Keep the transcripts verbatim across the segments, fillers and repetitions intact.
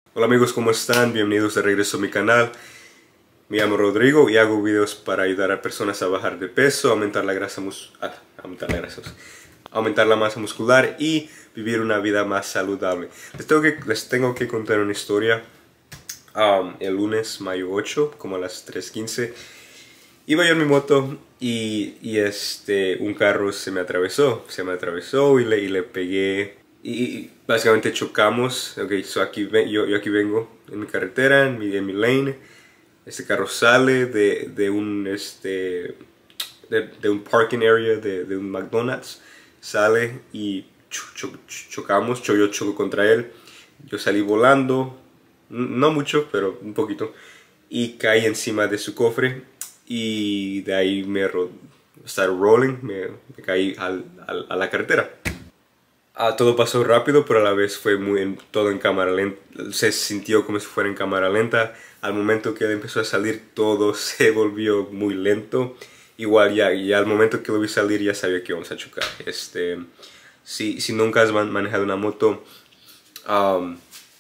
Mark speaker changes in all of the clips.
Speaker 1: Hola amigos, ¿cómo están? Bienvenidos de regreso a mi canal. Me llamo Rodrigo y hago videos para ayudar a personas a bajar de peso, aumentar la grasa mus ah, aumentar la grasa, aumentar la masa muscular y vivir una vida más saludable. Les tengo que, les tengo que contar una historia. Um, el lunes, mayo ocho, como a las tres quince, iba yo en mi moto y, y este, un carro se me atravesó, se me atravesó y le, y le pegué. Y básicamente chocamos. Ok, so aquí ven, yo, yo aquí vengo en mi carretera, en mi, en mi lane. Este carro sale de, de un este de, de un parking area de, de un McDonald's. Sale y cho, cho, chocamos. Yo, yo choco contra él. Yo salí volando, no mucho, pero un poquito, y caí encima de su cofre. Y de ahí me started rolling, me, me caí al, al, a la carretera. Ah, todo pasó rápido, pero a la vez fue muy en, todo en cámara lenta. Se sintió como si fuera en cámara lenta. Al momento que él empezó a salir, todo se volvió muy lento. Igual ya, ya al momento que lo vi salir ya sabía que íbamos a chocar. Este, si, si nunca has man, manejado una moto, um,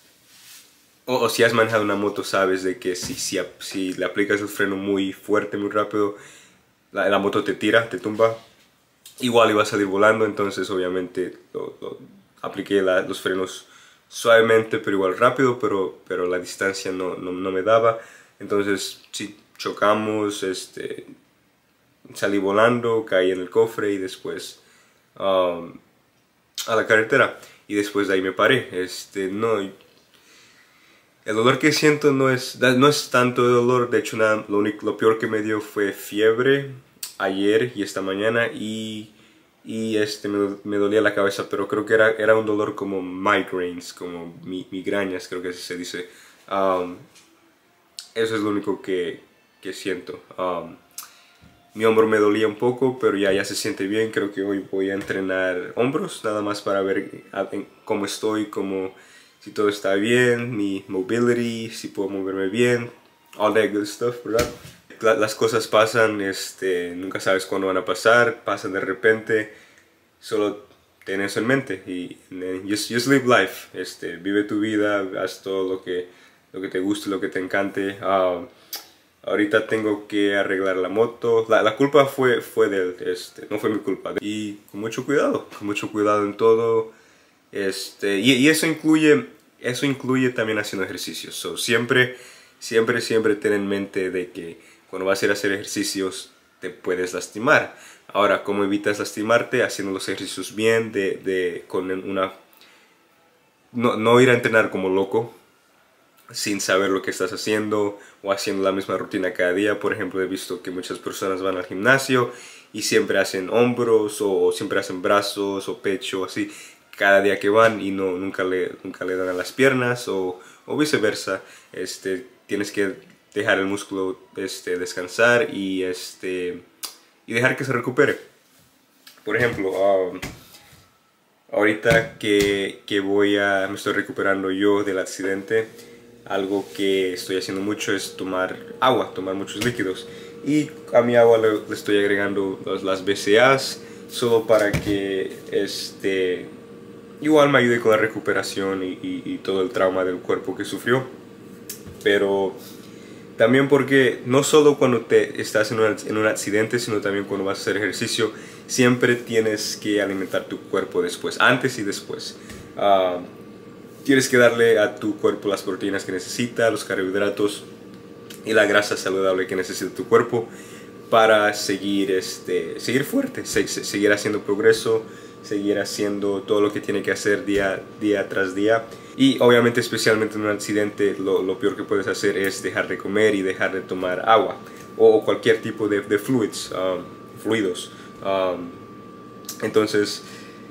Speaker 1: o, o si has manejado una moto, sabes de que si, si, si le aplicas el freno muy fuerte, muy rápido, la, la moto te tira, te tumba. Igual iba a salir volando, entonces obviamente lo, lo, apliqué la, los frenos suavemente, pero igual rápido, pero, pero la distancia no, no, no me daba. Entonces sí, chocamos, este, salí volando, caí en el cofre y después um, a la carretera. Y después de ahí me paré. Este, no, el dolor que siento no es, no es tanto de dolor, de hecho nada, lo, único, lo peor que me dio fue fiebre ayer y esta mañana, y, y este, me, me dolía la cabeza, pero creo que era, era un dolor como migraines, como mi, migrañas, creo que así se dice. Um, eso es lo único que, que siento. Um, mi hombro me dolía un poco, pero ya, ya se siente bien. Creo que hoy voy a entrenar hombros, nada más para ver cómo estoy, cómo, si todo está bien, mi mobility, si puedo moverme bien, all that good stuff, ¿verdad? Las cosas pasan, este, nunca sabes cuándo van a pasar, pasan de repente, solo ten eso en mente y just, just live life, este, vive tu vida, haz todo lo que, lo que te guste, lo que te encante. Uh, ahorita tengo que arreglar la moto, la, la culpa fue, fue de él, este, no fue mi culpa, y con mucho cuidado, con mucho cuidado en todo, este, y, y eso incluye, eso incluye también haciendo ejercicios. So, siempre, siempre, siempre ten en mente de que cuando vas a ir a hacer ejercicios te puedes lastimar. Ahora, ¿cómo evitas lastimarte? Haciendo los ejercicios bien, de, de, con una... No, no ir a entrenar como loco, sin saber lo que estás haciendo, o haciendo la misma rutina cada día. Por ejemplo, he visto que muchas personas van al gimnasio y siempre hacen hombros, o siempre hacen brazos, o pecho, así, cada día que van, y no, nunca, le, nunca le dan a las piernas, o, o viceversa. Este, tienes que dejar el músculo este, descansar y, este, y dejar que se recupere. Por ejemplo, um, ahorita que, que voy a, me estoy recuperando yo del accidente, algo que estoy haciendo mucho es tomar agua, tomar muchos líquidos. Y a mi agua le, le estoy agregando las, las B C A as, solo para que este, igual me ayude con la recuperación y, y, y todo el trauma del cuerpo que sufrió. Pero también porque no solo cuando te estás en un, en un accidente, sino también cuando vas a hacer ejercicio, siempre tienes que alimentar tu cuerpo después, antes y después. Uh, tienes que darle a tu cuerpo las proteínas que necesita, los carbohidratos y la grasa saludable que necesita tu cuerpo para seguir, este, seguir fuerte, se, se, seguir haciendo progreso, seguir haciendo todo lo que tiene que hacer día, día tras día. Y obviamente, especialmente en un accidente, lo, lo peor que puedes hacer es dejar de comer y dejar de tomar agua o, o cualquier tipo de, de fluids, um, fluidos. Um, entonces,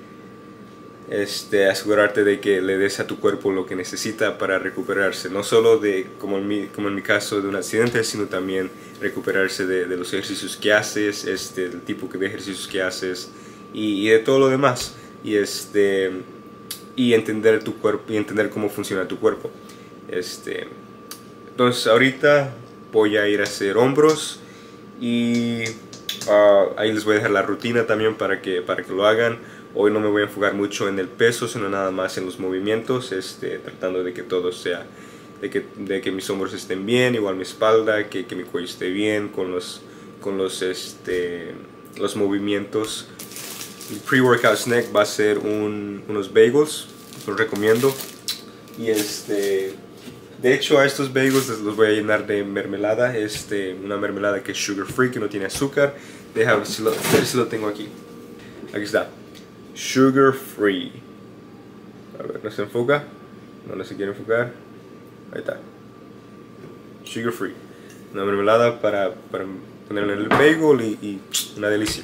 Speaker 1: este, asegurarte de que le des a tu cuerpo lo que necesita para recuperarse, no solo de, como en mi, como en mi caso, de un accidente, sino también recuperarse de, de los ejercicios que haces, este, del tipo de ejercicios que haces, y, y de todo lo demás, y este y entender tu cuerpo y entender cómo funciona tu cuerpo. Este, entonces ahorita voy a ir a hacer hombros y uh, ahí les voy a dejar la rutina también para que, para que lo hagan. Hoy no me voy a enfocar mucho en el peso, sino nada más en los movimientos, este, tratando de que todo sea de que, de que mis hombros estén bien, igual mi espalda, que, que mi cuello esté bien con los, con los, este, los movimientos. El pre-workout snack va a ser un, unos bagels, los recomiendo. Y este, de hecho a estos bagels los voy a llenar de mermelada, este, una mermelada que es sugar free, que no tiene azúcar. Deja ver si lo, ver si lo tengo aquí. Aquí está, sugar free. A ver, ¿no se enfoca? No, no se quiere enfocar. Ahí está. Sugar free. Una mermelada para, para ponerle en el bagel y, y una delicia.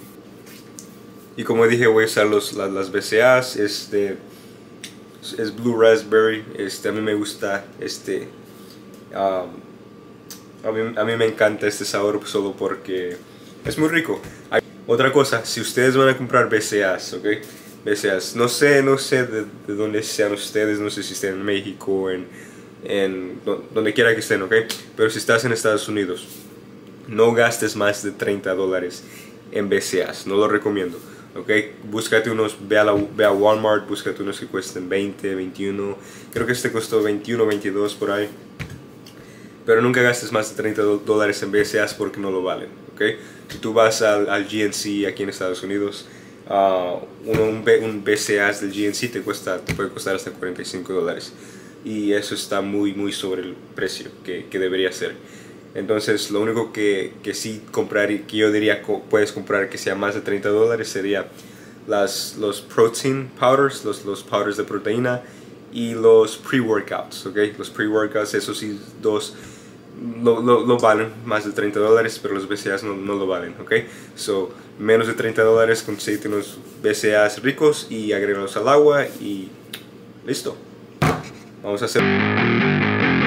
Speaker 1: Y como dije, voy a usar los, las, las B C As. Este es Blue Raspberry. Este, a mí me gusta este. Um, a, mí, a mí me encanta este sabor solo porque es muy rico. Hay, otra cosa, si ustedes van a comprar B C As, ¿ok? B C As, no sé, no sé de, de dónde sean ustedes, no sé si estén en México, en, en donde quiera que estén, ¿ok? Pero si estás en Estados Unidos, no gastes más de treinta dólares en B C As, no lo recomiendo, ¿ok? Búscate unos, ve a, la, ve a Walmart, búscate unos que cuesten veinte, veintiuno, creo que este costó veintiuno, veintidós por ahí. Pero nunca gastes más de treinta dólares en B C As porque no lo valen, ¿ok? Si tú vas al, al G N C aquí en Estados Unidos, Uh, un, un, B, un B C A del G N C te, cuesta, te puede costar hasta cuarenta y cinco dólares y eso está muy muy sobre el precio que, que debería ser. Entonces lo único que, que sí comprar y que yo diría que puedes comprar que sea más de treinta dólares sería las, los protein powders, los, los powders de proteína y los pre-workouts, ¿ok? Los pre-workouts, esos sí dos Lo, lo, lo valen más de treinta dólares, pero los B C As no, no lo valen, ¿ok? So, menos de treinta dólares, conseguiste unos B C As ricos y agrégalos al agua y listo. Vamos a hacer...